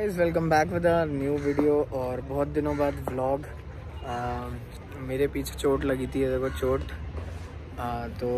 Guys, welcome back with a new video. और बहुत दिनों बाद व्लॉग। मेरे पीछे चोट लगी थी, देखो चोट। तो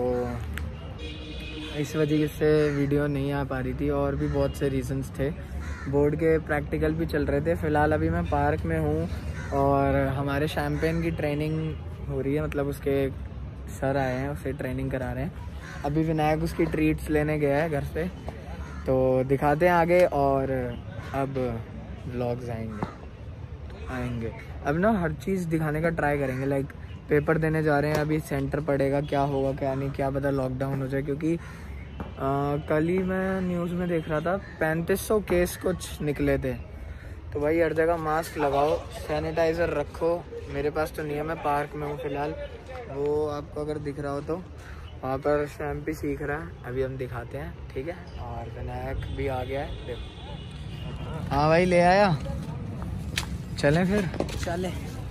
इस वजह से वीडियो नहीं आ पा रही थी और भी बहुत से रीजंस थे। बोर्ड के प्रैक्टिकल भी चल रहे थे। फ़िलहाल अभी मैं पार्क में हूँ और हमारे शैम्पेन की ट्रेनिंग हो रही है, मतलब उसके सर आए हैं, उसे ट्रेनिंग करा रहे हैं। अभी विनायक उसकी ट्रीट्स लेने गया है घर से, तो दिखाते हैं आगे। और अब व्लॉग्स आएंगे। अब ना हर चीज़ दिखाने का ट्राई करेंगे। लाइक पेपर देने जा रहे हैं, अभी सेंटर पड़ेगा, क्या होगा क्या नहीं, क्या पता लॉकडाउन हो जाए। क्योंकि कल ही मैं न्यूज़ में देख रहा था 3500 केस कुछ निकले थे। तो भाई हर जगह मास्क लगाओ, सैनिटाइज़र रखो। मेरे पास तो नहीं है, मैं पार्क में हूँ फ़िलहाल। वो आपको अगर दिख रहा हो तो वहाँ पर शैम्पी सीख रहा है। अभी हम दिखाते हैं, ठीक है। और विनायक भी आ गया है, देखो। हाँ भाई, ले आया। चलें फिर, चले।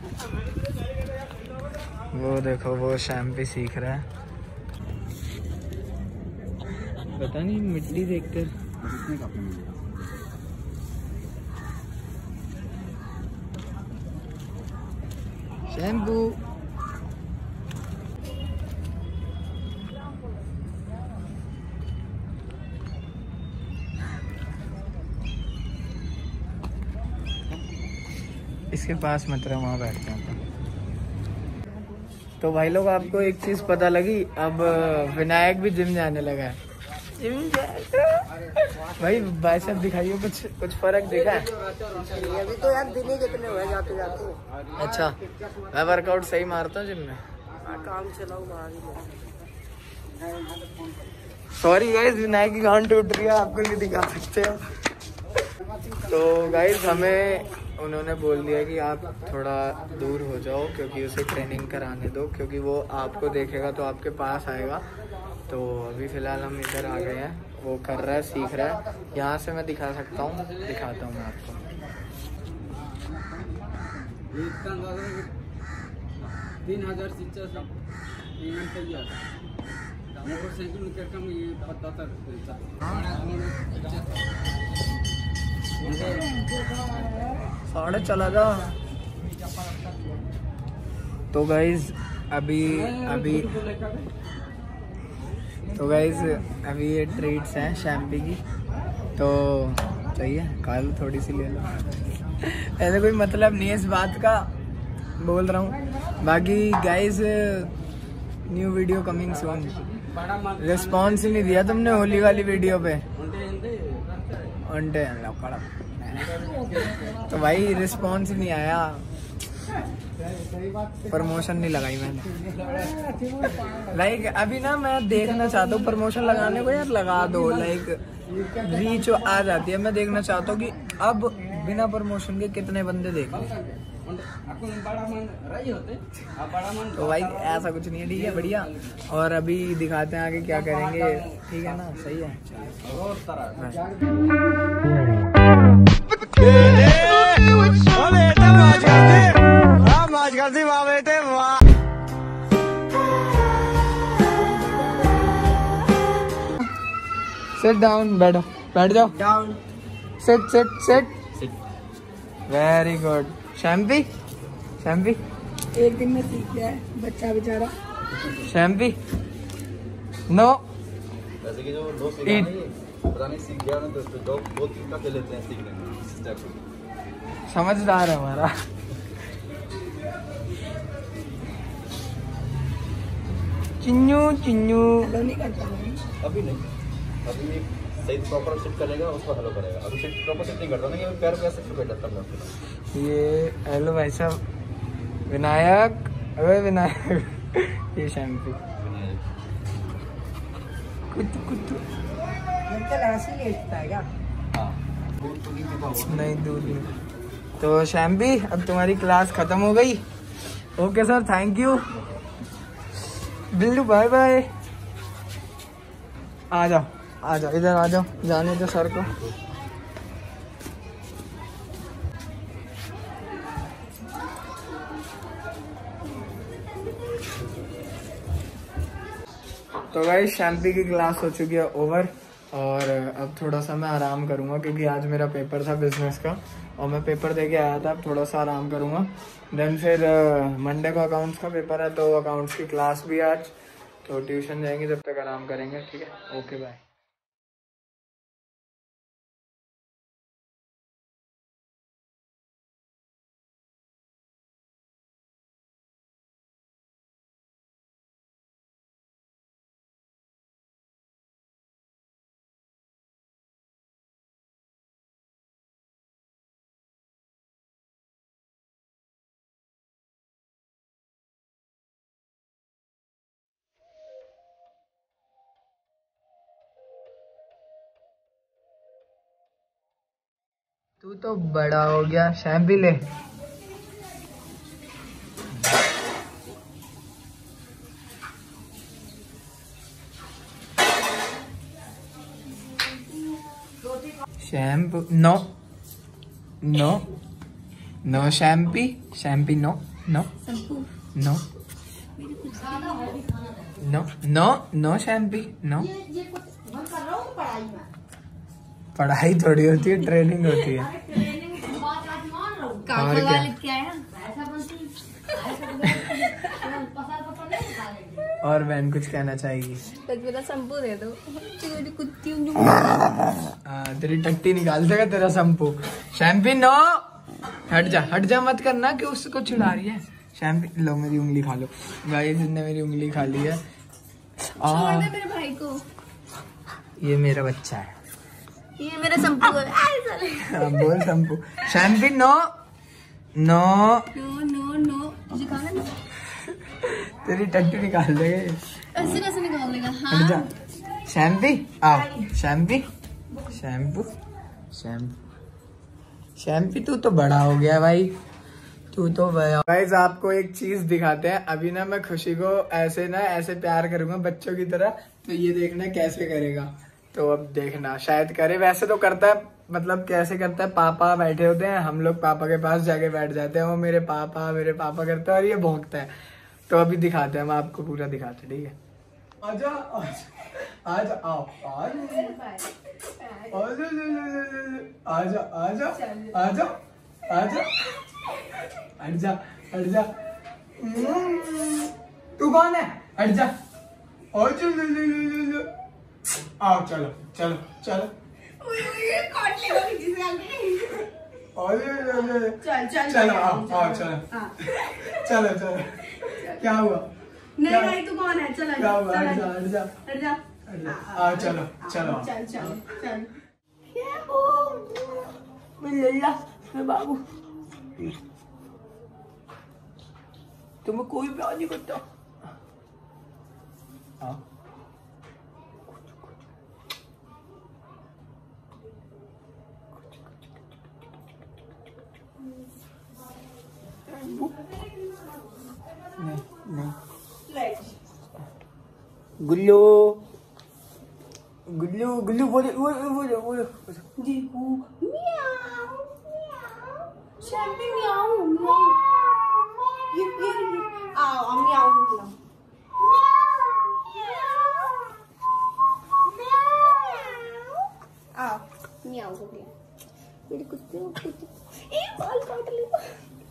वो देखो, वो शैम्पी सीख रहा है। पता नहीं, मिट्टी देखकर शैम्पू। इसके पास मत रहो, वहाँ बैठते हैं। तो भाई लोग, आपको एक चीज़ पता लगी, अब विनायक भी जिम जाने लगा है। भाई बाइसेप दिखाइए, कुछ फर्क दिखा है? अभी तो यार दिन ही कितने हुए जाते जाते। अच्छा, मैं वर्कआउट सही मारता हूँ जिम में। काम चलाओ बाहर ही। सॉरी गाइस, विनायक की गांड टूट रही है, आपको नहीं दिखा सकते हो। तो गाइस, हमें उन्होंने बोल दिया कि आप थोड़ा दूर हो जाओ, क्योंकि उसे ट्रेनिंग कराने दो, क्योंकि वो आपको देखेगा तो आपके पास आएगा। तो अभी फ़िलहाल हम इधर आ गए हैं, वो कर रहा है, सीख रहा है। यहाँ से मैं दिखा सकता हूँ, दिखाता हूँ मैं आपको। 3000 शिक्षा साढ़े चला जा। तो गाइज अभी ये ट्रीट्स हैं शैम्पी की, तो चाहिए खा लो, थोड़ी सी ले लो। ऐसे कोई मतलब नहीं है इस बात का, बोल रहा हूँ। बाकी guys, new video coming soon. Response ही नहीं दिया तुमने होली वाली वीडियो पे। तो भाई रिस्पॉन्स ही नहीं आया, प्रमोशन नहीं लगाई मैंने। लाइक अभी ना मैं देखना चाहता हूँ प्रमोशन लगाने को, यार लगा दो। लाइक रीच आ जाती है। मैं देखना चाहता हूँ कि अब बिना प्रमोशन के कितने बंदे देख रहे हैं। तो भाई ऐसा कुछ नहीं है, ठीक है, बढ़िया। और अभी दिखाते हैं आगे क्या करेंगे, ठीक है ना? सही है। सिट डाउन, बैठो, बैठ जाओ। Down, sit. Very good. Shampy एक दिन में सीख गया है बच्चा बेचारा। Shampy no. जैसे कि जो लोग पता नहीं सीख गया ना, तो लोग बहुत दिक्कत ले लेते हैं सीखने में। समझदार है हमारा। चिन्नू हेलो नहीं करता हूँ अभी नहीं, अभी सही प्रॉपर सेट करेगा, उसको हेलो करेगा। अभी सेट प्रॉपर सेट नहीं करता ना, कि पैर कैसे छुपे जाता है। ये हेलो भाई साहब, विनायक। अरे विनायक, ये शैम्पी। कुत्तू ऐसे ही लेटता है क्या? नहीं, दूर नहीं। तो शैम्पी, अब तुम्हारी क्लास खत्म हो गई। Okay sir, thank you. Billu bye bye. आ जाओ इधर आ जाओ, जाने दो सर को। तो गाइस, शैम्पी की क्लास हो चुकी है ओवर। और अब थोड़ा सा मैं आराम करूँगा क्योंकि आज मेरा पेपर था बिजनेस का और मैं पेपर दे के आया था। अब थोड़ा सा आराम करूँगा। देन फिर मंडे को अकाउंट्स का पेपर है तो अकाउंट्स की क्लास भी आज, तो ट्यूशन जाएंगे, जब तक आराम करेंगे। ठीक है, ओके बाय। तू तो बड़ा हो गया, शैम्प भी ले। Shampoo no no no, Shampy Shampy no no no no no no, Shampy no. पढ़ाई थोड़ी होती है, ट्रेनिंग होती है। और क्या, और बहन कुछ कहना चाहेगी? मेरा शैम्पू दे दो। तेरी टट्टी निकाल देगा तेरा शैम्पू। शैम्पी नो, हट जा मत करना कि उसको चिढ़ा रही है। शैम्पी लो, मेरी उंगली खा लो। गाइस ने मेरी उंगली खा ली है। छोड़ दे मेरे भाई को। ये मेरा बच्चा है, ये मेरा शैम्पू है। बोल shampoo. Shampy no no no no no, मुझे खाना नहीं। तेरी टट्टी निकाल देगा। ऐसे कैसे निकाल देगा? हट जा। शैम्पी आओ, शैम्पी शैम्पू शैम्पू शैम्पी, तू तो बड़ा हो गया भाई, तू तो बड़ा। गाइस आपको एक चीज दिखाते हैं। अभी ना मैं खुशी को ऐसे प्यार करूंगा बच्चों की तरह, तो ये देखना कैसे करेगा। तो अब देखना, शायद करे। वैसे तो करता है, मतलब कैसे करता है, पापा बैठे होते हैं, हम लोग पापा के पास जाके बैठ जाते हैं, वो मेरे पापा करते हैं और ये भौंकता है। तो अभी दिखाते हैं, हम आपको पूरा दिखाते हैं। ठीक है, आजा आजा आओ, आजा आजा आजा, हट जा। तू कौन है? हट जा। आओ, चलो चलो चलो। चलो आओ चलो चलो। क्या हुआ? नहीं तू कौन है? चलो क्या हुआ? हट जा। आओ चलो चलो। चल लल्ला मैं बाबू, तुम्हें कोई प्यार नहीं करता। हाँ नहीं। गुल्लू गुल्लू गुल्लू बोले दीपू मियाओ शैम्पी मियाओ ये आओ मियाओ बोलो। आओ मियाओ हो गया मेरे कुत्ते ए बाल काट लिया।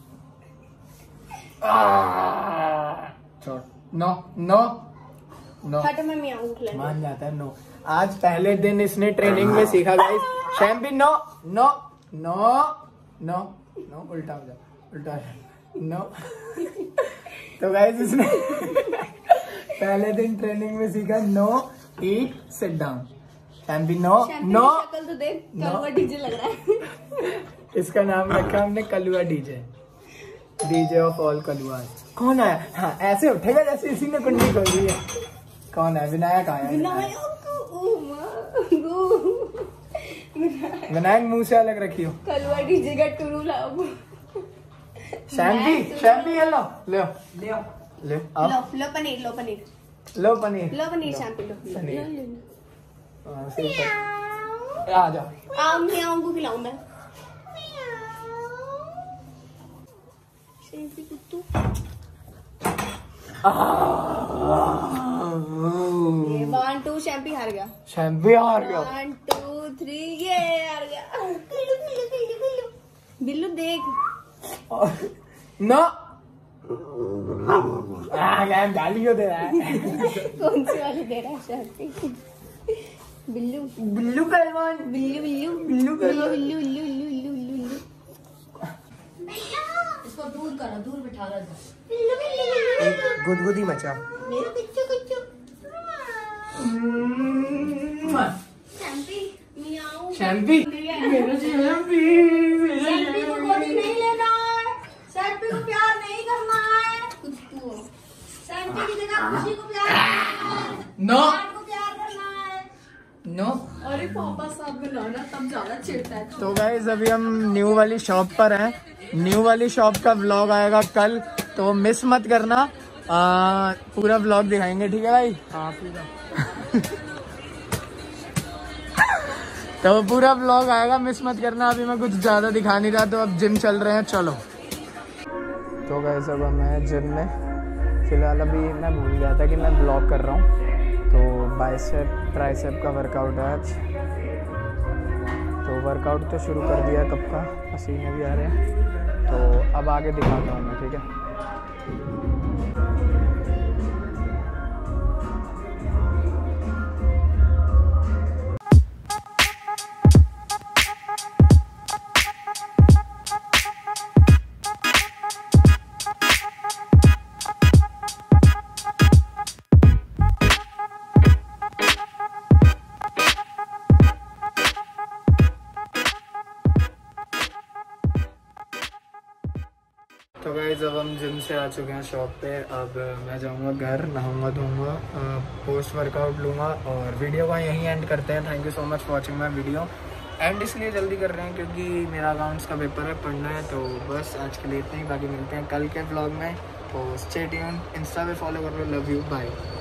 छोड़। नो नो नो, हट मैं मियाओ मान जाता है। नो, आज पहले दिन इसने ट्रेनिंग में सीखा guys. Shampy no no no no no, उल्टा हो जा नो। तो गाइस इसने पहले दिन ट्रेनिंग में सीखा नो ईट सिट डाउन। शैम्पी नो नो। शक्ल तो देख, कलुआ डीजे लग रहा है। इसका नाम रखा हमने Kalua DJ of all Kalua. कौन आया? हाँ ऐसे उठेगा जैसे इसी ने कुंडी खोल दी है। कौन है? विनायक आया। विनायक मुंह से अलग रखी हो। कलुआ डीजे का टुरू लाओ। शैम्पी ये लो ले पनीर शैम्पी आ जाओ। मियाओ को खिलाऊं मैं। शैम्पी कुत्तू ये 1 2 शैम्पी हार गया। शैम्पी हार गया। 1 2 3 ये हार गया। बिल्लू देख ना गाली क्यों दे रहा है? कौन सी वाली दे रहा है शैम्पी? बिल्लू बिल्लू पहलवान। बिल्लू बिल्लू बिल्लू बिल्लू बिल्लू बिल्लू बिल्लू बिल्लू। इसको दूर करो, दूर बिठा रहा था। गुदगुदी मचा। मेरा कुच्चू कुच्चू शैम्पी मियाऊ। शैम्पी शैम्पी को गोदी नहीं लेना है, शैम्पी को प्यार नहीं करना है। कुत्तू शैम्पी की जगह खुशी को प्यार करना है, नो प्यार को प्यार करना है। नो। अरे पापा साहब बनाना तब ज्यादा चिढ़ता है। तो गाइस अभी हम न्यू वाली शॉप पर हैं। न्यू वाली शॉप का व्लॉग आएगा कल, तो मिस मत करना। पूरा व्लॉग दिखाएंगे, ठीक है भाई? हाँ पूरा। तो पूरा व्लॉग आएगा, मिस मत करना। अभी मैं कुछ ज़्यादा दिखा नहीं रहा, तो अब जिम चल रहे हैं, चलो। तो गाइस अब मैं जिम में फिलहाल, अभी मैं भूल गया था कि मैं व्लॉग कर रहा हूँ। तो बाइसेप ट्राइसेप का वर्कआउट है आज। तो वर्कआउट तो शुरू कर दिया कब का, पसीने भी आ रहे हैं। तो अब आगे दिखाता हूँ मैं, ठीक है? तो गाइस अब हम जिम से आ चुके हैं शॉप पे। अब मैं जाऊंगा घर, नहाऊंगा धोऊंगा, पोस्ट वर्कआउट लूँगा और वीडियो को यहीं एंड करते हैं। Thank you so much for watching my video. And इसलिए जल्दी कर रहे हैं क्योंकि मेरा अकाउंट्स का पेपर है, पढ़ना है। तो बस आज के लिए इतना ही, बाकी मिलते हैं कल के व्लॉग में। तो स्टे ट्यून्ड, इंस्टा पे फॉलो कर लो। Love you, bye.